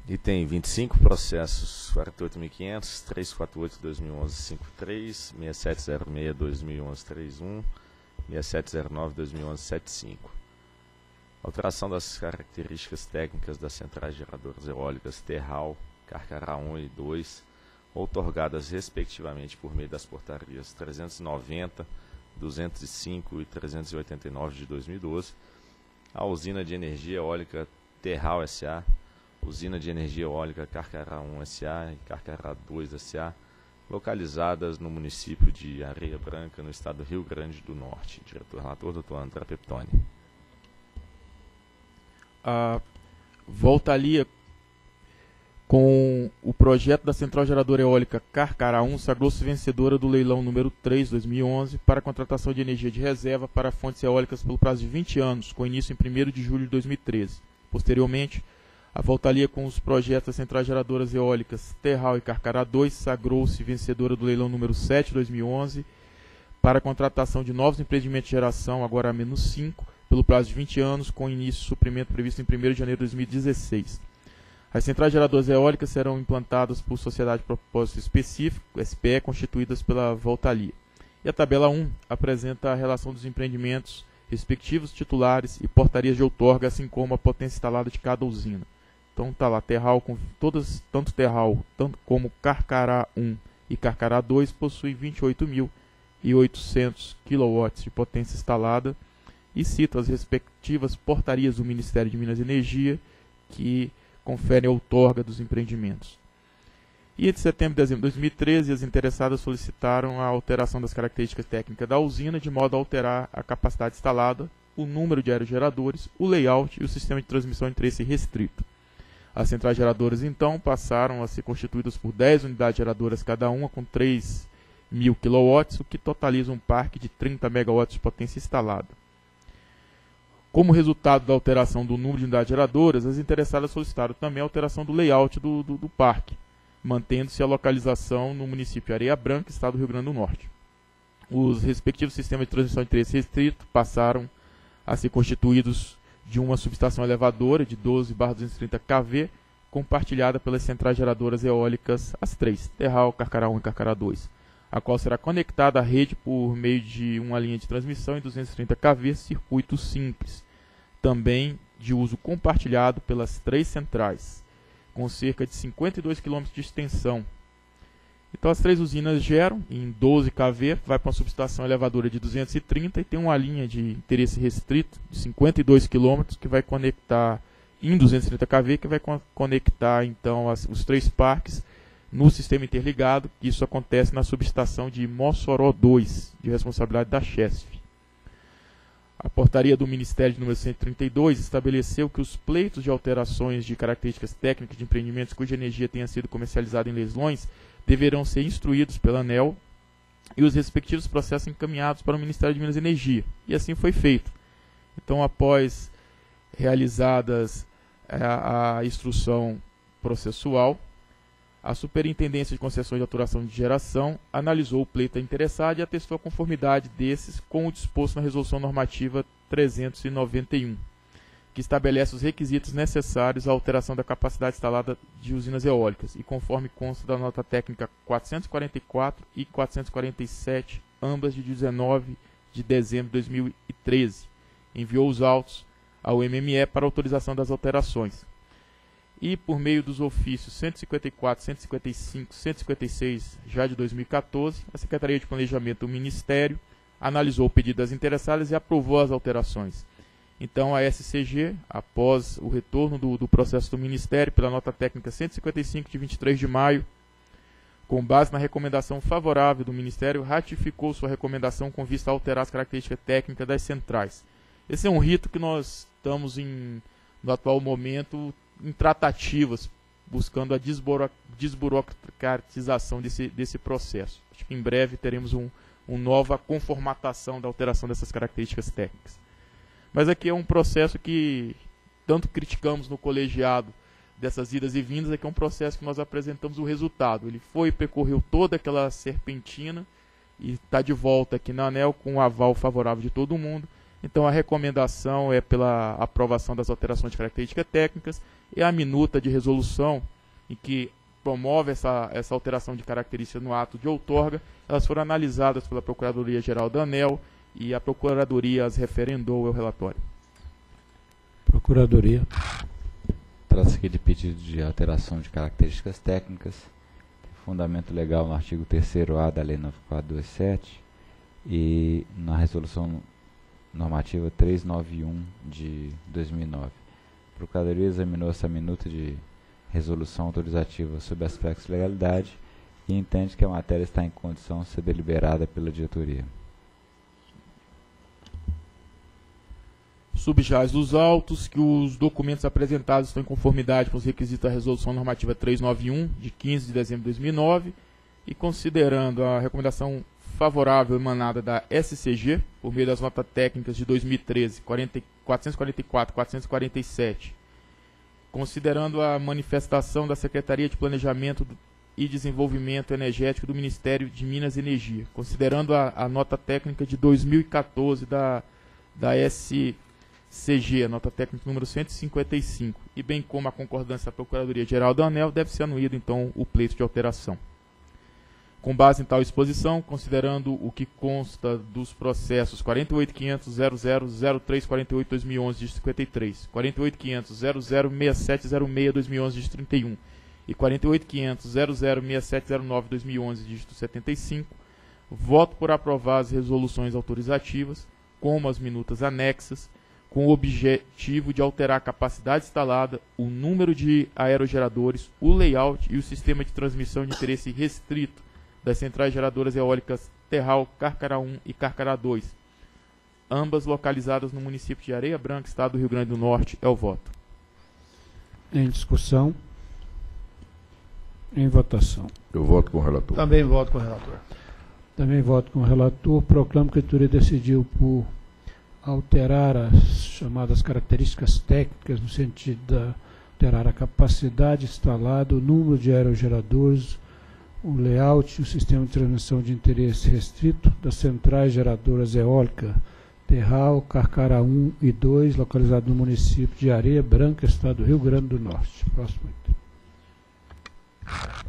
Item 25, processos 48.500, 348-2011-53, 6706-2011-31, 6709-2011-75. Alteração das características técnicas das centrais geradoras eólicas Terral, Carcará 1 e 2, outorgadas respectivamente por meio das portarias 390, 205 e 389 de 2012, a usina de energia eólica Terral S.A., usina de energia eólica Carcará 1 S.A. e Carcará 2 S.A., localizadas no município de Areia Branca, no estado do Rio Grande do Norte. Diretor-relator, Dr. André Peptoni. Voltalia com o projeto da Central Geradora Eólica Carcará 1 sagrou-se vencedora do leilão número 3, 2011, para a contratação de energia de reserva para fontes eólicas pelo prazo de 20 anos, com início em 1º de julho de 2013. Posteriormente, a Voltalia com os projetos das Centrais Geradoras Eólicas Terral e Carcará 2 sagrou-se vencedora do leilão número 7, 2011, para a contratação de novos empreendimentos de geração, agora a -5, pelo prazo de 20 anos, com início de suprimento previsto em 1º de janeiro de 2016. As centrais geradoras eólicas serão implantadas por sociedade de propósito específico, SPE, constituídas pela Voltalia. E a tabela 1 apresenta a relação dos empreendimentos, respectivos titulares e portarias de outorga, assim como a potência instalada de cada usina. Então está lá, Terral, com todas, tanto Terral como Carcará 1 e Carcará 2 possuem 28.800 kW de potência instalada, e cito as respectivas portarias do Ministério de Minas e Energia, que conferem a outorga dos empreendimentos. E entre setembro e dezembro de 2013, as interessadas solicitaram a alteração das características técnicas da usina, de modo a alterar a capacidade instalada, o número de aerogeradores, o layout e o sistema de transmissão de interesse restrito. As centrais geradoras, então, passaram a ser constituídas por 10 unidades geradoras cada uma, com 3.000 kW, o que totaliza um parque de 30 MW de potência instalada. Como resultado da alteração do número de unidades geradoras, as interessadas solicitaram também a alteração do layout do parque, mantendo-se a localização no município de Areia Branca, estado do Rio Grande do Norte. Os respectivos sistemas de transmissão de interesse restrito passaram a ser constituídos de uma subestação elevadora de 12/230 kV, compartilhada pelas centrais geradoras eólicas, as três, Terral, Carcará 1 e Carcará 2, a qual será conectada à rede por meio de uma linha de transmissão em 230 kV, circuito simples, também de uso compartilhado pelas três centrais, com cerca de 52 km de extensão. Então as três usinas geram em 12 kV, vai para uma subestação elevadora de 230 e tem uma linha de interesse restrito de 52 km que vai conectar em 230 kV, que vai conectar então os três parques no sistema interligado. Isso acontece na subestação de Mossoró 2, de responsabilidade da Chesf. A portaria do Ministério de número 132 estabeleceu que os pleitos de alterações de características técnicas de empreendimentos cuja energia tenha sido comercializada em leilões deverão ser instruídos pela ANEEL e os respectivos processos encaminhados para o Ministério de Minas e Energia. E assim foi feito. Então, após realizadas a instrução processual, a Superintendência de Concessões de Autorização de Geração analisou o pleito interessado e atestou a conformidade desses com o disposto na Resolução Normativa 391, que estabelece os requisitos necessários à alteração da capacidade instalada de usinas eólicas, e conforme consta da nota técnica 444 e 447, ambas de 19 de dezembro de 2013, enviou os autos ao MME para autorização das alterações. E, por meio dos ofícios 154, 155, 156, já de 2014, a Secretaria de Planejamento do Ministério analisou o pedido das interessadas e aprovou as alterações. Então, a SCG, após o retorno do processo do Ministério, pela nota técnica 155, de 23 de maio, com base na recomendação favorável do Ministério, ratificou sua recomendação com vista a alterar as características técnicas das centrais. Esse é um rito que nós estamos, no atual momento, em tratativas, buscando a desburocratização desse processo. Acho que em breve teremos uma nova conformatação da alteração dessas características técnicas. Mas aqui é um processo que tanto criticamos no colegiado dessas idas e vindas, aqui é um processo que nós apresentamos o resultado. Ele percorreu toda aquela serpentina e está de volta aqui na ANEEL com o aval favorável de todo mundo. Então a recomendação é pela aprovação das alterações de características técnicas e a minuta de resolução em que promove essa alteração de características no ato de outorga. Elas foram analisadas pela Procuradoria-Geral da ANEEL e a Procuradoria as referendou ao relatório. Procuradoria. Trata-se aqui de pedido de alteração de características técnicas, fundamento legal no artigo 3º-A da Lei 9427 e na Resolução Normativa 391 de 2009. A Procuradoria examinou essa minuta de resolução autorizativa sob aspectos de legalidade e entende que a matéria está em condição de ser deliberada pela diretoria. Subjaz dos autos que os documentos apresentados estão em conformidade com os requisitos da Resolução Normativa 391, de 15 de dezembro de 2009, e considerando a recomendação favorável emanada da SCG, por meio das notas técnicas de 2013, 444 e 447, considerando a manifestação da Secretaria de Planejamento e Desenvolvimento Energético do Ministério de Minas e Energia, considerando a nota técnica de 2014 da SCG, a nota técnica número 155, e bem como a concordância da Procuradoria-Geral da ANEEL, deve ser anuído, então, o pleito de alteração. Com base em tal exposição, considerando o que consta dos processos 48.500.00.03.48.2011, de 53, 48.500.00.6706, 2011, de 31 e 48.500.00.6709, 2011, dígito 75, voto por aprovar as resoluções autorizativas, como as minutas anexas, com o objetivo de alterar a capacidade instalada, o número de aerogeradores, o layout e o sistema de transmissão de interesse restrito das centrais geradoras eólicas Terral, Carcará 1 e Carcará 2, ambas localizadas no município de Areia Branca, estado do Rio Grande do Norte. É o voto. Em discussão. Em votação. Eu voto com o relator. Também voto com o relator. Também voto com o relator. Proclamo que a diretoria decidiu por alterar as chamadas características técnicas, no sentido de alterar a capacidade instalada, o número de aerogeradores, o layout e o sistema de transmissão de interesse restrito das centrais geradoras eólicas Terral, Carcará 1 e 2, localizado no município de Areia Branca, estado do Rio Grande do Norte. Próximo item.